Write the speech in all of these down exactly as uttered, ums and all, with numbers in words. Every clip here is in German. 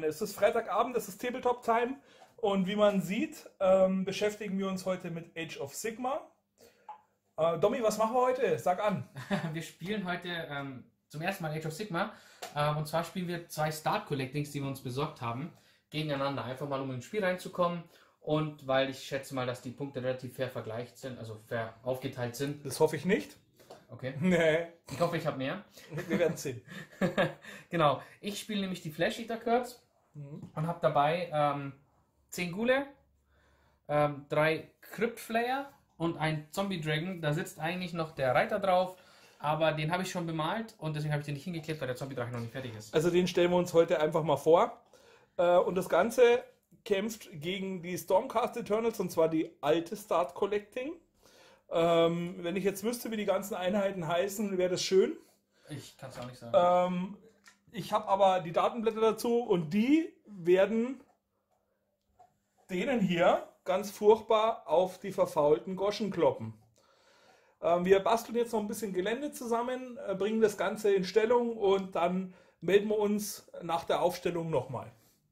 Freunde, es ist Freitagabend, es ist Tabletop-Time und wie man sieht, ähm, beschäftigen wir uns heute mit Age of Sigmar. Äh, Domi, was machen wir heute? Sag an. Wir spielen heute ähm, zum ersten Mal Age of Sigmar ähm, und zwar spielen wir zwei Start-Collectings, die wir uns besorgt haben, gegeneinander, einfach mal um ins Spiel reinzukommen und weil ich schätze mal, dass die Punkte relativ fair vergleicht sind, also fair aufgeteilt sind. Das hoffe ich nicht. Okay. Nee. Ich hoffe, ich habe mehr. Wir werden sehen. Genau. Ich spiele nämlich die Flash Eater Curds mhm. und habe dabei ähm, zehn Ghule, ähm, drei Crypt Flayer und ein Zombie Dragon. Da sitzt eigentlich noch der Reiter drauf, aber den habe ich schon bemalt und deswegen habe ich den nicht hingeklebt, weil der Zombie Drache noch nicht fertig ist. Also den stellen wir uns heute einfach mal vor. Äh, und das Ganze kämpft gegen die Stormcast Eternals und zwar die alte Start Collecting. Ähm, wenn ich jetzt wüsste, wie die ganzen Einheiten heißen, wäre das schön. Ich kann es auch nicht sagen. Ähm, ich habe aber die Datenblätter dazu und die werden denen hier ganz furchtbar auf die verfaulten Goschen kloppen. Ähm, wir basteln jetzt noch ein bisschen Gelände zusammen, äh, bringen das Ganze in Stellung und dann melden wir uns nach der Aufstellung nochmal.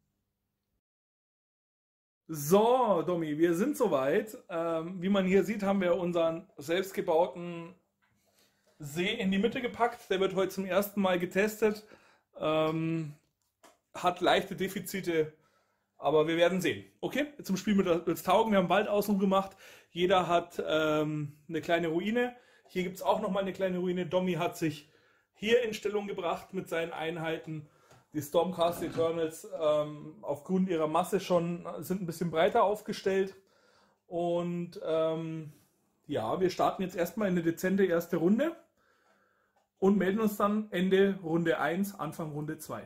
So, Domi, wir sind soweit. Ähm, wie man hier sieht, haben wir unseren selbstgebauten See in die Mitte gepackt. Der wird heute zum ersten Mal getestet. Ähm, hat leichte Defizite, aber wir werden sehen. Okay, zum Spiel wird es taugen. Wir haben Waldaußen gemacht. Jeder hat ähm, eine kleine Ruine. Hier gibt es auch nochmal eine kleine Ruine. Domi hat sich hier in Stellung gebracht mit seinen Einheiten. Die Stormcast Eternals ähm, aufgrund ihrer Masse schon sind ein bisschen breiter aufgestellt. Und ähm, ja, wir starten jetzt erstmal in eine dezente erste Runde und melden uns dann Ende Runde eins, Anfang Runde zwei.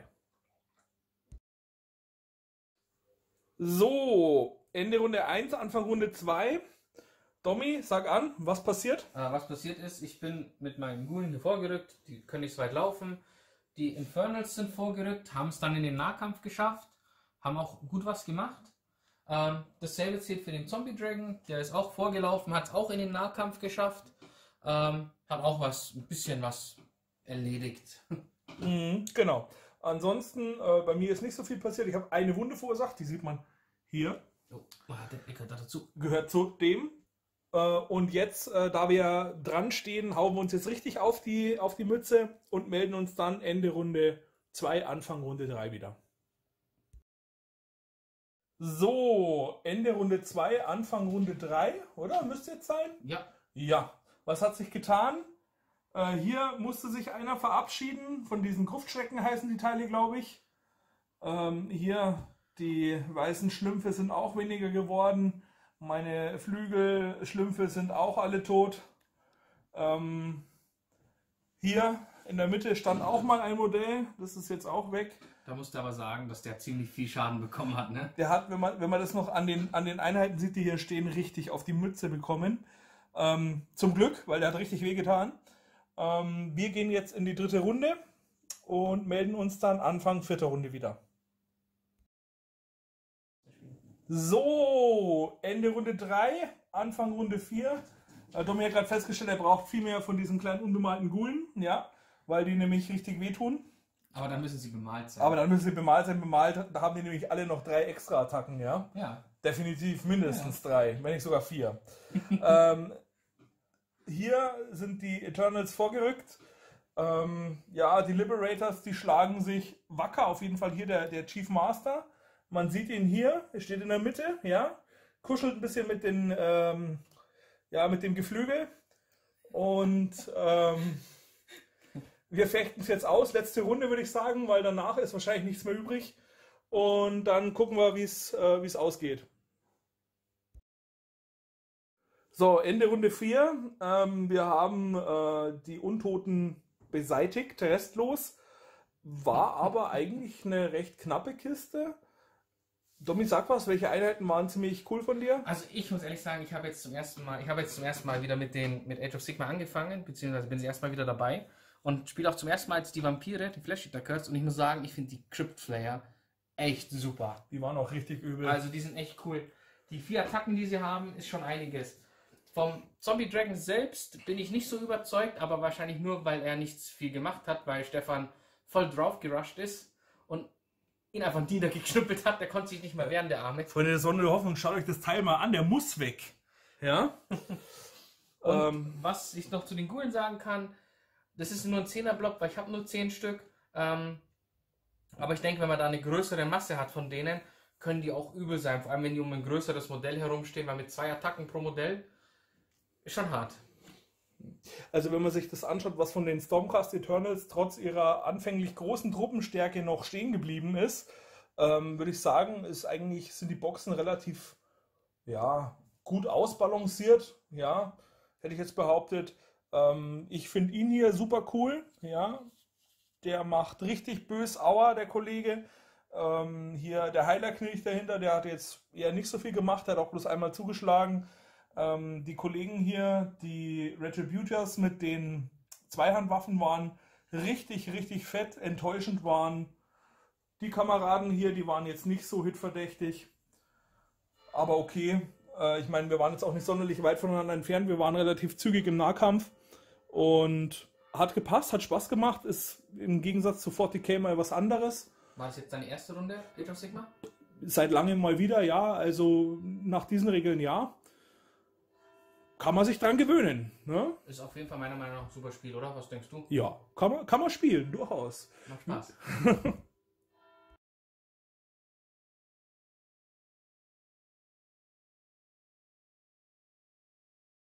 So, Ende Runde eins, Anfang Runde zwei. Domi, sag an, was passiert? Äh, was passiert ist, ich bin mit meinen Ghoulen hier vorgerückt, die können nicht so weit laufen. Die Infernals sind vorgerückt, haben es dann in den Nahkampf geschafft, haben auch gut was gemacht. Ähm, dasselbe zählt für den Zombie Dragon, der ist auch vorgelaufen, hat es auch in den Nahkampf geschafft. Ähm, hat auch was, ein bisschen was erledigt. Mhm, genau. Ansonsten, äh, bei mir ist nicht so viel passiert. Ich habe eine Wunde verursacht, die sieht man hier. Oh, der gehört dazu. Gehört zu dem. Und jetzt, da wir dran stehen, hauen wir uns jetzt richtig auf die, auf die Mütze und melden uns dann Ende Runde zwei, Anfang Runde drei wieder. So, Ende Runde zwei, Anfang Runde drei, oder? Müsste jetzt sein? Ja. Ja. Was hat sich getan? Äh, hier musste sich einer verabschieden. Von diesen Gruftschrecken heißen die Teile, glaube ich. Ähm, hier, die weißen Schlümpfe sind auch weniger geworden. Meine Flügelschlümpfe sind auch alle tot. Ähm, hier in der Mitte stand auch mal ein Modell. Das ist jetzt auch weg. Da musst du aber sagen, dass der ziemlich viel Schaden bekommen hat, ne? Der hat, wenn man, wenn man das noch an den, an den Einheiten sieht, die hier stehen, richtig auf die Mütze bekommen. Ähm, zum Glück, weil der hat richtig wehgetan. Ähm, wir gehen jetzt in die dritte Runde und melden uns dann Anfang vierter Runde wieder. So, Ende Runde drei, Anfang Runde vier. Äh, Domi hat gerade festgestellt, er braucht viel mehr von diesen kleinen unbemalten Ghoulen, ja, weil die nämlich richtig wehtun. Aber dann müssen sie bemalt sein. Aber dann müssen sie bemalt sein, bemalt, da haben die nämlich alle noch drei extra Attacken, ja. Ja. Definitiv mindestens Ja. drei, wenn nicht sogar vier. ähm, hier sind die Eternals vorgerückt. Ähm, ja, die Liberators, die schlagen sich wacker, auf jeden Fall hier der, der Chief Master. Man sieht ihn hier, er steht in der Mitte, ja, kuschelt ein bisschen mit, den, ähm, ja, mit dem Geflügel und ähm, wir fechten es jetzt aus, letzte Runde würde ich sagen, weil danach ist wahrscheinlich nichts mehr übrig und dann gucken wir, wie es äh, wie es ausgeht. So, Ende Runde vier, ähm, wir haben äh, die Untoten beseitigt, restlos, war aber eigentlich eine recht knappe Kiste. Domi, sag was, welche Einheiten waren ziemlich cool von dir? Also ich muss ehrlich sagen, ich habe jetzt zum ersten Mal, ich habe jetzt zum ersten Mal wieder mit den mit Age of Sigmar angefangen, beziehungsweise bin sie erstmal wieder dabei und spiele auch zum ersten Mal jetzt die Vampire, die Flash Eater Curds und ich muss sagen, ich finde die Crypt Flayer echt super. Die waren auch richtig übel. Also die sind echt cool. Die vier Attacken, die sie haben, ist schon einiges. Vom Zombie Dragon selbst bin ich nicht so überzeugt, aber wahrscheinlich nur, weil er nichts viel gemacht hat, weil Stefan voll drauf gerusht ist und ihn einfach niedergeknüppelt hat. Der konnte sich nicht mehr wehren, der Arme. Freunde der Sonne der Hoffnung, schaut euch das Teil mal an, der muss weg. Ja? Und ähm, was ich noch zu den Gulen sagen kann, das ist nur ein Zehner-Block, weil ich habe nur zehn Stück. Ähm, aber ich denke, wenn man da eine größere Masse hat von denen, können die auch übel sein. Vor allem, wenn die um ein größeres Modell herumstehen, weil mit zwei Attacken pro Modell ist schon hart. Also wenn man sich das anschaut, was von den Stormcast Eternals trotz ihrer anfänglich großen Truppenstärke noch stehen geblieben ist, ähm, würde ich sagen, ist eigentlich, sind die Boxen relativ ja, gut ausbalanciert. Ja, hätte ich jetzt behauptet. Ähm, ich finde ihn hier super cool. Ja, der macht richtig bös Aua, der Kollege. Ähm, hier der Heilerknecht dahinter, der hat jetzt eher nicht so viel gemacht, der hat auch bloß einmal zugeschlagen. Ähm, die Kollegen hier, die Retributors mit den Zweihandwaffen waren richtig, richtig fett, enttäuschend waren. Die Kameraden hier, die waren jetzt nicht so hitverdächtig. Aber okay, äh, ich meine, wir waren jetzt auch nicht sonderlich weit voneinander entfernt, wir waren relativ zügig im Nahkampf und hat gepasst, hat Spaß gemacht, ist im Gegensatz zu vierzig K mal was anderes. War das jetzt deine erste Runde, Age of Sigmar? Seit langem mal wieder, ja. Also nach diesen Regeln, ja. Kann man sich dran gewöhnen. Ne? Ist auf jeden Fall meiner Meinung nach ein super Spiel, oder? Was denkst du? Ja, kann man, kann man spielen, durchaus. Macht Spaß.